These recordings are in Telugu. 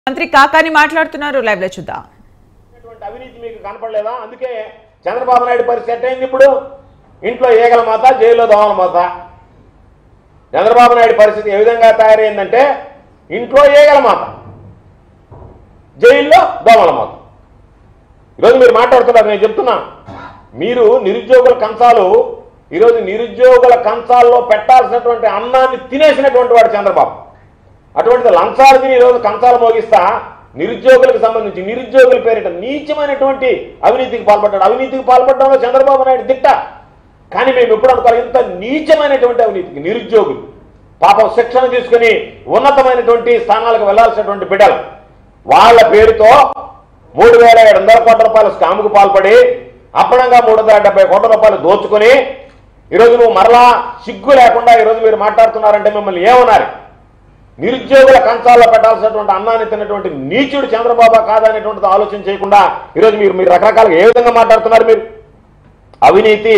మంత్రి కాకాని మాట్లాడుతున్నారు, లైవ్ లో చూద్దాం. అవినీతి మీకు కనపడలేదా? అందుకే చంద్రబాబు నాయుడు పరిస్థితి ఎట్టయింది. ఇప్పుడు ఇంట్లో ఏగల మాత, జైల్లో దోమల మాత. చంద్రబాబు నాయుడు పరిస్థితి ఏ విధంగా తయారైందంటే ఇంట్లో ఏగల మాత, జైల్లో దోమల మాత. ఈరోజు మీరు మాట్లాడుతున్నారు, నేను చెప్తున్నా, మీరు నిరుద్యోగుల కంచాలు, ఈరోజు నిరుద్యోగుల కంచాల్లో పెట్టాల్సినటువంటి అన్నాన్ని తినేసినటువంటి వాడు చంద్రబాబు. అటువంటిది లంచాలు తిని ఈరోజు కంచాలు మోగిస్తా నిరుద్యోగులకు సంబంధించి నిరుద్యోగుల పేరిట నీచమైనటువంటి అవినీతికి పాల్పడ్డాడు. అవినీతికి పాల్పడడంలో చంద్రబాబు నాయుడు దిట్ట. కానీ మేము ఎప్పుడు అనుకోవాలి, ఇంత నీచమైనటువంటి అవినీతికి నిరుద్యోగులు పాపం శిక్షణ తీసుకుని ఉన్నతమైనటువంటి స్థానాలకు వెళ్లాల్సినటువంటి బిడ్డలు వాళ్ళ పేరుతో 3,700 కోట్ల రూపాయల స్కామ్కు పాల్పడి అప్పనంగా 370 కోట్ల రూపాయలు దోచుకొని ఈరోజు నువ్వు మరలా సిగ్గు లేకుండా ఈరోజు మీరు మాట్లాడుతున్నారంటే మిమ్మల్ని ఏమన్నారు? నిరుద్యోగుల కంచాల్లో పెట్టాల్సినటువంటి అన్నాన్ని తిన్నటువంటి నీచుడు చంద్రబాబు కాదనేటువంటిది ఆలోచన చేయకుండా ఈరోజు మీరు రకరకాలుగా ఏ విధంగా మాట్లాడుతున్నారు? మీరు అవినీతి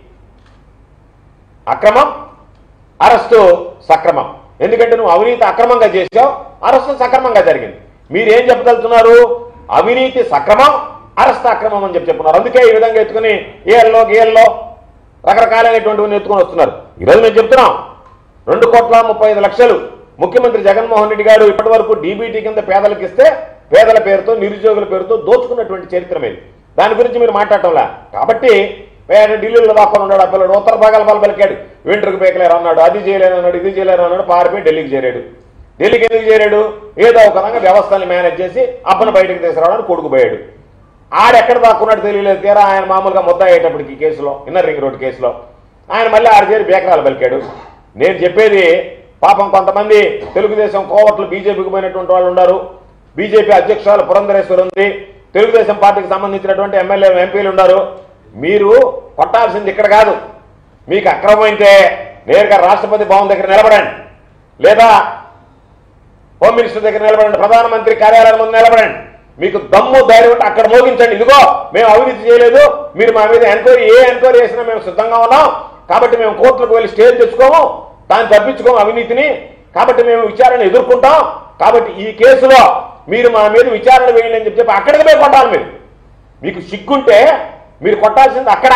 అక్రమం, అరెస్టు సక్రమం. ఎందుకంటే నువ్వు అవినీతి అక్రమంగా చేసావు, అరెస్టు సక్రమంగా జరిగింది. మీరేం చెప్పగలుగుతున్నారు? అవినీతి సక్రమం, అరెస్ట్ అక్రమం అని చెప్తున్నారు. అందుకే ఈ విధంగా ఎత్తుకుని ఏళ్ళలో గేళ్ళలో రకరకాలైనటువంటివన్నీ ఎత్తుకొని వస్తున్నారు. ఈరోజు మేము చెప్తున్నాం, 2,35,00,000 ముఖ్యమంత్రి జగన్మోహన్ రెడ్డి గారు ఇప్పటి వరకు డీబీటీ కింద పేదలకు ఇస్తే పేదల పేరుతో నిరుద్యోగుల పేరుతో దోచుకున్నటువంటి చరిత్ర మీద దాని గురించి మీరు మాట్లాడటంలా. కాబట్టి ఢిల్లీలో దాక్కొని ఉన్నాడు ఆ పిల్లడు, ఉత్తర భాగాల పాలు పలికాడు, వెంట్రుకు పేకలేరు అన్నాడు, అది చేయలేను అన్నాడు, ఇది చేయలేను అన్నాడు, పారిపోయి ఢిల్లీకి చేరాడు. ఢిల్లీకి ఎందుకు చేరాడు? ఏదో ఒక రకంగా వ్యవస్థల్ని మేనేజ్ చేసి అప్పను బయటకు తీసుకురావడానికి కొడుకుపోయాడు. ఆడెక్కడ దాక్కున్నాడు తెలియలేదు. తీరా ఆయన మామూలుగా ముద్ద అయ్యేటప్పటికి ఈ కేసులో, ఇన్నర్ రింగ్ రోడ్ కేసులో ఆయన మళ్ళీ ఆడ చేరి బేకరాలు పలికాడు. నేను చెప్పేది, పాపం కొంతమంది తెలుగుదేశం కోవట్లు బీజేపీకి పోయినటువంటి వాళ్ళు ఉన్నారు. బీజేపీ అధ్యక్షురాలు పురంధరేశ్వరి ఉంది, తెలుగుదేశం పార్టీకి సంబంధించినటువంటి ఎమ్మెల్యేలు ఎంపీలు ఉన్నారు. మీరు కొట్టాల్సింది ఇక్కడ కాదు. మీకు అక్రమమైతే నేరుగా రాష్ట్రపతి భవన్ దగ్గర నిలబడండి, లేదా హోమ్ మినిస్టర్ దగ్గర నిలబడండి, ప్రధానమంత్రి కార్యాలయం ముందు నిలబడండి. మీకు దమ్ము ధైర్యం ఉంటే అక్కడ మోగించండి. ఇదిగో మేము అవినీతి చేయలేదు, మీరు మా మీద ఎంక్వైరీ ఎంక్వైరీ చేసినా మేము సిద్ధంగా ఉన్నాం, కాబట్టి మేము కోర్టులకు వెళ్ళి స్టేజ్ తెచ్చుకోము, దాన్ని తప్పించుకోము అవినీతిని, కాబట్టి మేము విచారణ ఎదుర్కొంటాం, కాబట్టి ఈ కేసులో మీరు మా మీద విచారణ వేయండి అని చెప్పి అక్కడికి పోయి కొట్టాలి. మీకు సిగ్గుంటే మీరు కొట్టాల్సింది అక్కడ.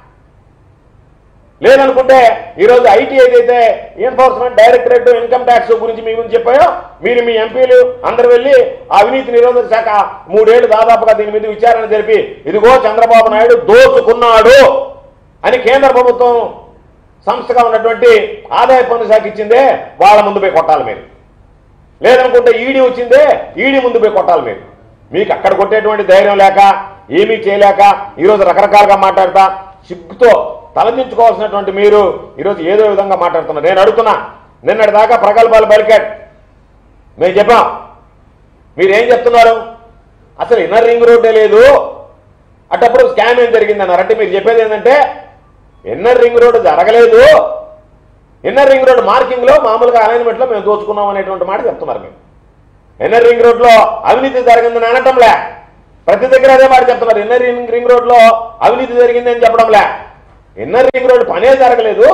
లేదనుకుంటే ఈరోజు ఐటీ ఏదైతే ఎన్ఫోర్స్మెంట్ డైరెక్టరేట్ ఇన్కమ్ ట్యాక్స్ గురించి మీ గురించి చెప్పాయో, మీరు మీ ఎంపీలు అందరూ వెళ్ళి అవినీతి నిరోధక శాఖ 3 ఏళ్లు దాదాపుగా దీని మీద విచారణ జరిపి ఇదిగో చంద్రబాబు నాయుడు దోచుకున్నాడు అని కేంద్ర ప్రభుత్వం సంస్థగా ఉన్నటువంటి ఆదాయ పన్ను శాఖ ఇచ్చిందే, వాళ్ళ ముందు పోయి కొట్టాలి మీరు. లేదనుకుంటే ఈడీ వచ్చిందే, ఈడీ ముందు పోయి కొట్టాలి మీరు. మీకు అక్కడ కొట్టేటువంటి ధైర్యం లేక, ఏమీ చేయలేక ఈరోజు రకరకాలుగా మాట్లాడతా సిగ్గుతో తలదించుకోవాల్సినటువంటి మీరు ఈరోజు ఏదో విధంగా మాట్లాడుతున్నారు. నేను అడుగుతున్నా, నిన్నటి దాకా ప్రగల్భాలు పలికాడు, మేము చెప్పాం, మీరేం చెప్తున్నారు? అసలు ఇన్నర్ రింగ్ రోడ్డే లేదు, అటప్పుడు స్కామ్ ఏం జరిగిందన్నారు. అంటే మీరు చెప్పేది ఏంటంటే ఇన్నర్ రింగ్ రోడ్డు జరగలేదు, ఇన్నర్ రింగ్ రోడ్ మార్కింగ్ లో మామూలుగా అలైన్మెంట్ లో మేము దోచుకున్నాం అనేటువంటి మాట చెప్తున్నారు. మీరు ఇన్నర్ రింగ్ రోడ్ లో అవినీతి జరిగిందని అనటంలే, ప్రతి దగ్గర అదే మాట చెప్తున్నారు. ఇన్నర్ రింగ్ రోడ్ లో అవినీతి జరిగిందని చెప్పడంలే, ఇన్నర్ రింగ్ రోడ్ పనే జరగలేదు.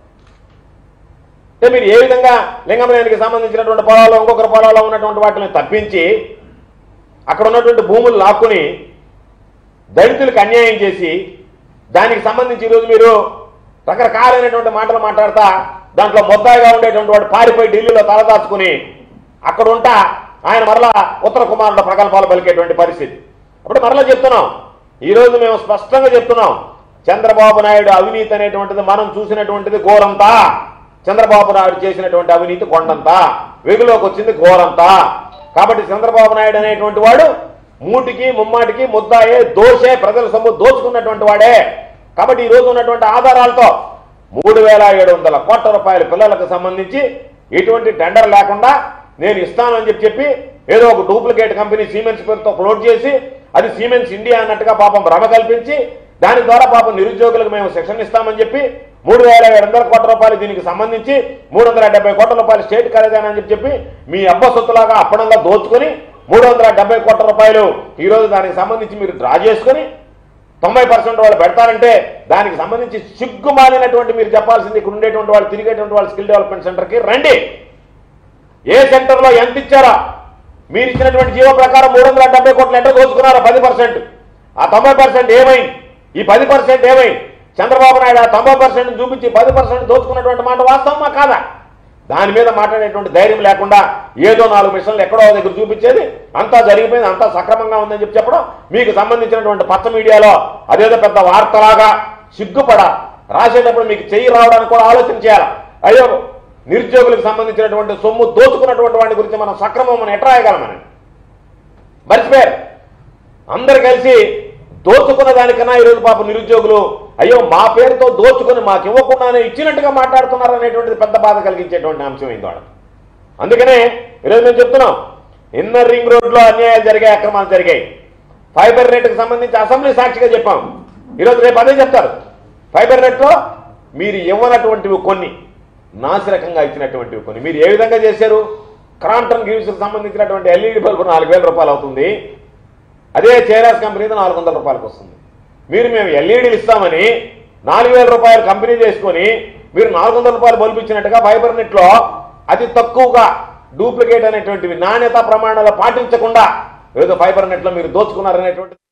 అంటే మీరు ఏ విధంగా లింగంనేనికి సంబంధించినటువంటి పొలాల్లో ఇంకొకరి పొలాల్లో ఉన్నటువంటి వాటిని తప్పించి అక్కడ ఉన్నటువంటి భూములు లాక్కుని దళితులకు అన్యాయం చేసి దానికి సంబంధించి ఈరోజు మీరు రకరకాలైనటువంటి మాటలు మాట్లాడతా దాంట్లో మొత్తాయిగా ఉండేటువంటి వాడు పారిపోయి ఢిల్లీలో తలదాచుకుని అక్కడ ఉంటా ఆయన మరలా ఉత్తర కుమారుడు ప్రగల్భాలు పలికేటువంటి పరిస్థితి. అప్పుడు మరలా చెప్తున్నాం, ఈరోజు మేము స్పష్టంగా చెప్తున్నాం, చంద్రబాబు నాయుడు అవినీతి అనేటువంటిది మనం చూసినటువంటిది ఘోరంతా, చంద్రబాబు నాయుడు చేసినటువంటి అవినీతి కొండంతా, వెగులోకి వచ్చింది ఘోరంతా. కాబట్టి చంద్రబాబు నాయుడు అనేటువంటి వాడు మూటికి ముమ్మాటికి ముద్దాయే, దోషే, ప్రజల సొమ్ము దోచుకున్నటువంటి వాడే. కాబట్టి ఈరోజు ఉన్నటువంటి ఆధారాలతో 3,700 కోట్ల రూపాయల పిల్లలకు సంబంధించి ఎటువంటి టెండర్ లేకుండా నేను ఇస్తానని చెప్పి ఏదో ఒక డూప్లికేట్ కంపెనీ సిమెంట్స్ పేరుతో క్లోజ్ చేసి అది సిమెంట్స్ ఇండియా అన్నట్టుగా పాపం భ్రమ కల్పించి దాని ద్వారా పాపం నిరుద్యోగులకు మేము శిక్షణ ఇస్తామని చెప్పి 3,700 కోట్ల రూపాయలు దీనికి సంబంధించి 370 కోట్ల రూపాయలు స్టేట్ ఖరీదానా అని చెప్పి మీ అబ్బ సొత్తులాగా అప్పనంగా దోచుకొని 370 కోట్ల రూపాయలు ఈరోజు దానికి సంబంధించి మీరు డ్రా చేసుకుని 90% వాళ్ళు పెడతారంటే దానికి సంబంధించి సిగ్గుమాలినటువంటి మీరు చెప్పాల్సింది ఇక్కడ ఉండేటువంటి వాళ్ళు తిరిగేటువంటి వాళ్ళు స్కిల్ డెవలప్మెంట్ సెంటర్కి రండి. ఏ సెంటర్లో ఎంత ఇచ్చారా మీరు ఇచ్చినటువంటి జీవో ప్రకారం 370 కోట్లు ఎంత దోచుకున్నారో 10%. ఆ 90% ఏమైంది? ఈ 10% ఏమైంది? చంద్రబాబు నాయుడు ఆ 90% చూపించి 10% దోచుకున్నటువంటి మాట వాస్తవమా కాదా? దాని మీద మాట్లాడేటువంటి ధైర్యం లేకుండా ఏదో 4 మిషన్లు ఎక్కడో దగ్గర చూపించేది, అంతా జరిగిపోయింది, అంతా సక్రమంగా ఉందని చెప్పడం, మీకు సంబంధించినటువంటి పచ్చ మీడియాలో అదేదో పెద్ద వార్తలాగా సిగ్గుపడ రాసేటప్పుడు మీకు చెయ్యి రావడానికి కూడా ఆలోచన చేయాలి. అయ్యో, నిరుద్యోగులకు సంబంధించినటువంటి సొమ్ము దోచుకున్నటువంటి వాటి గురించి మనం సక్రమం మనం ఎట్లా రాయగలమని మర్చిపోయారు. అందరు కలిసి దోచుకున్న దానికన్నా ఈరోజు పాపం నిరుద్యోగులు అయ్యో మా పేరుతో దోచుకొని మాకు ఇవ్వకుండానే ఇచ్చినట్టుగా మాట్లాడుతున్నారు అనేటువంటిది పెద్ద బాధ కలిగించేటువంటి అంశం అయింది వాళ్ళకి. అందుకనే ఈరోజు మేము చెప్తున్నాం, ఇన్నర్ రింగ్ రోడ్లో అన్యాయాలు జరిగాయి, అక్రమాలు జరిగాయి. ఫైబర్ నెట్కి సంబంధించి అసెంబ్లీ సాక్షిగా చెప్పాం. ఈరోజు రేపు అదే చెప్తారు. ఫైబర్ నెట్లో మీరు ఇవ్వనటువంటివి కొన్ని, నాసిరకంగా ఇచ్చినటువంటివి కొన్ని. మీరు ఏ విధంగా చేశారు? క్రాంప్టన్ గ్రీవ్స్కి సంబంధించినటువంటి ఎల్ఈడి బల్బు 4,000 రూపాయలు అవుతుంది. అదే చేరాస్ కంపెనీతో 400 రూపాయలకు వస్తుంది. మేము ఎల్ఈడీలు ఇస్తామని 4,000 రూపాయలు కంపెనీ చేసుకొని మీరు 400 రూపాయలు బల్బు ఇచ్చినట్టుగా ఫైబర్ నెట్లో అతి తక్కువగా డూప్లికేట్ అనేటువంటివి నాణ్యత ప్రమాణాలు పాటించకుండా ఏదో ఫైబర్ నెట్లో మీరు దోచుకున్నారనేటువంటి